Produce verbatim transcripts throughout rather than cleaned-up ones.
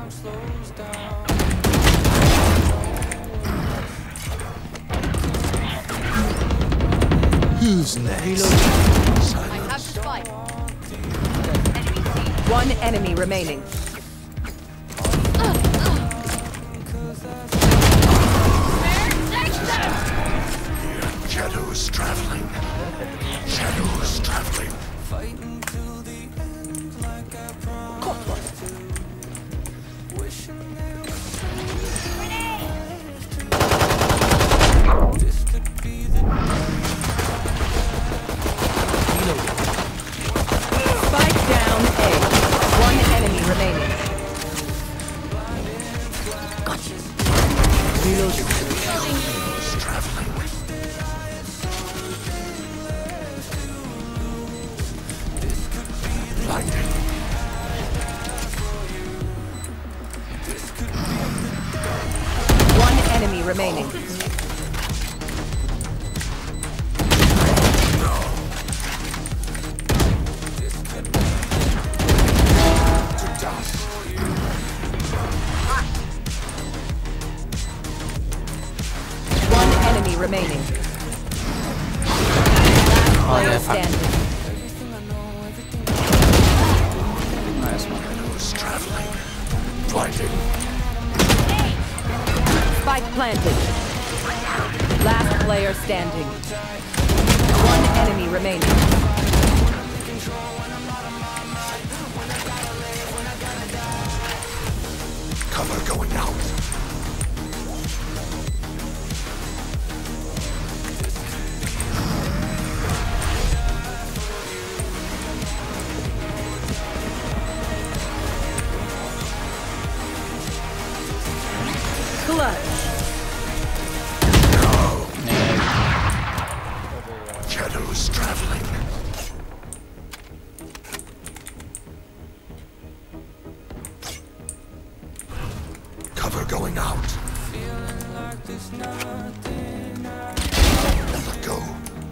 Who's next? I have the spike. One enemy remaining. Shadows traveling. Shadows traveling. Spike down A. One enemy remaining. Gotcha. Reloading. Shadows traveling. Blinding. One enemy remaining. One enemy remaining. Player standing. Nice one. Shadows traveling. Blinding. Spike planted. Last player standing. One enemy remaining. Cover going out. Clutch. Shadows traveling. Cover going out. Let go.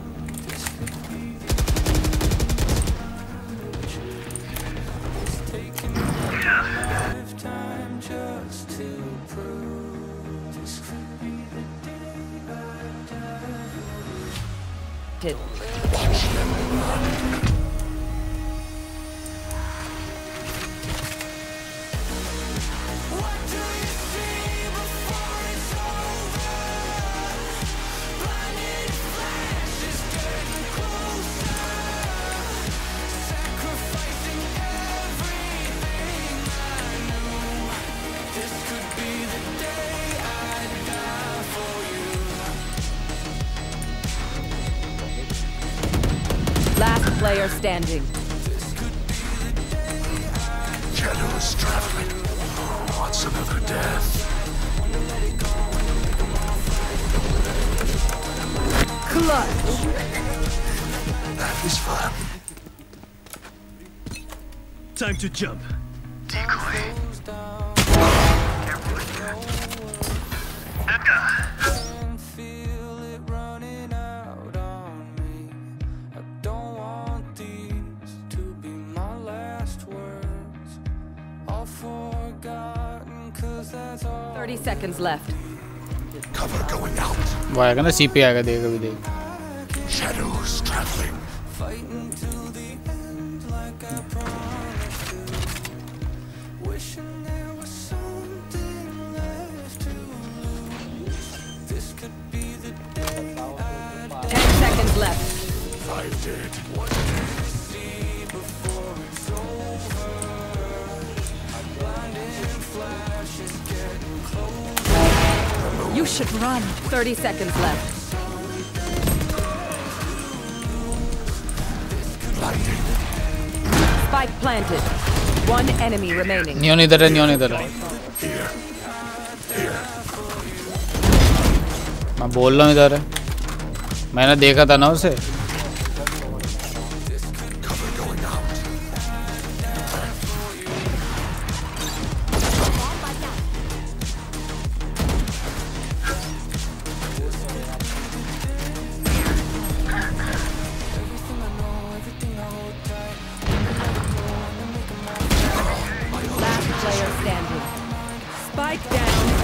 Did. Watch them run. Last player standing. Shadows traveling. Wants another death. Clutch. That was fun. Time to jump. Decoy. Thirty seconds left. Cover going out. वो आएगा ना C P आएगा देख अभी देख. Shadows traveling. Ten seconds left. Five dead. You should run. Thirty seconds left. Blinding. Spike planted. One enemy remaining. Neon इधर है neon इधर है. Here. Here. मैं बोल रहा हूँ इधर है. मैंने देखा था ना उसे. Cover going out. Last player standing. Spike down